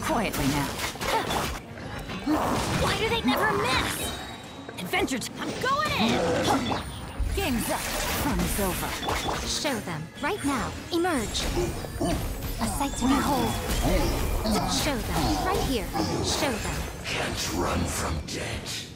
quietly now. Why do they never miss? Adventure I'm going in! Game's up. Fun is over. Show them, right now. Emerge. A sight to behold. Show them, right here. Show them. Can't run from death.